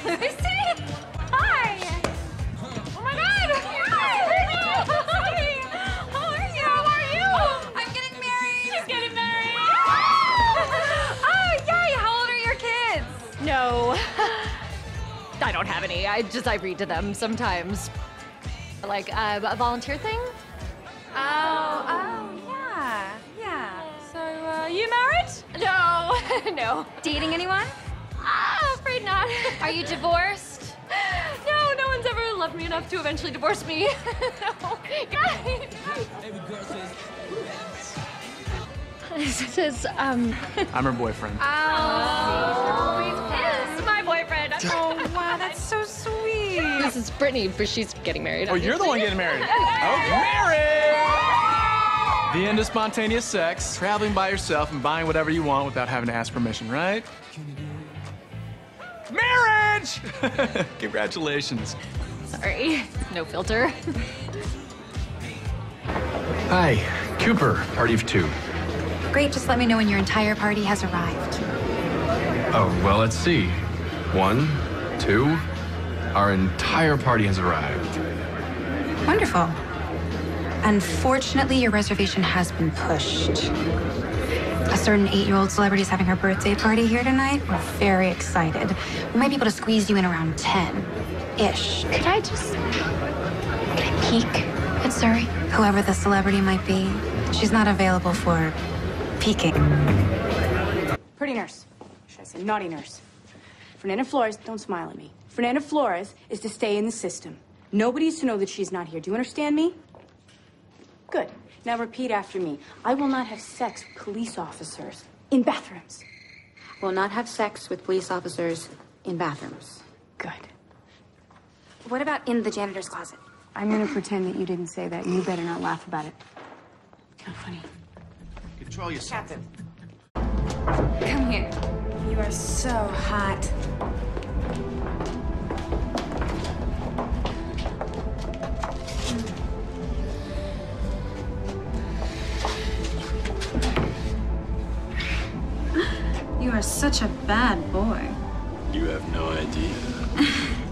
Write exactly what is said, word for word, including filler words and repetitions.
Misty! Hi! Oh my God! Hi! How are you? How are you? I'm getting married. She's getting married. Oh, yay! How old are your kids? No. I don't have any. I just, I read to them sometimes. Like uh, a volunteer thing? Oh, oh, yeah, yeah. So, uh, you married? No, no. Dating anyone? Ah, afraid not. Are you divorced? No, no one's ever loved me enough to eventually divorce me. No. This is, um... I'm her boyfriend. Oh, This is my boyfriend. oh, wow, that's so sweet. This is Brittany, but she's getting married. Oh, you're the one getting married. Oh, married! The end of spontaneous sex, traveling by yourself and buying whatever you want without having to ask permission, right? Marriage! Congratulations. Sorry, no filter. Hi, Cooper, party of two. Great, just let me know when your entire party has arrived. Oh, well, let's see. One, two, our entire party has arrived. Wonderful. Unfortunately, your reservation has been pushed. A certain eight-year-old celebrity is having her birthday party here tonight. We're very excited. We might be able to squeeze you in around ten-ish. Could I just... Could I peek? Good, sir. Whoever the celebrity might be, she's not available for peeking. Pretty nurse. Should I say naughty nurse? Fernanda Flores, don't smile at me. Fernanda Flores is to stay in the system. Nobody's to know that she's not here. Do you understand me? Good. Now repeat after me. I will not have sex with police officers in bathrooms. Will not have sex with police officers in bathrooms. Good. What about in the janitor's closet? I'm gonna pretend that you didn't say that. You better not laugh about it. Not funny. Control yourself. Captain. Come here. You are so hot. You are such a bad boy. You have no idea.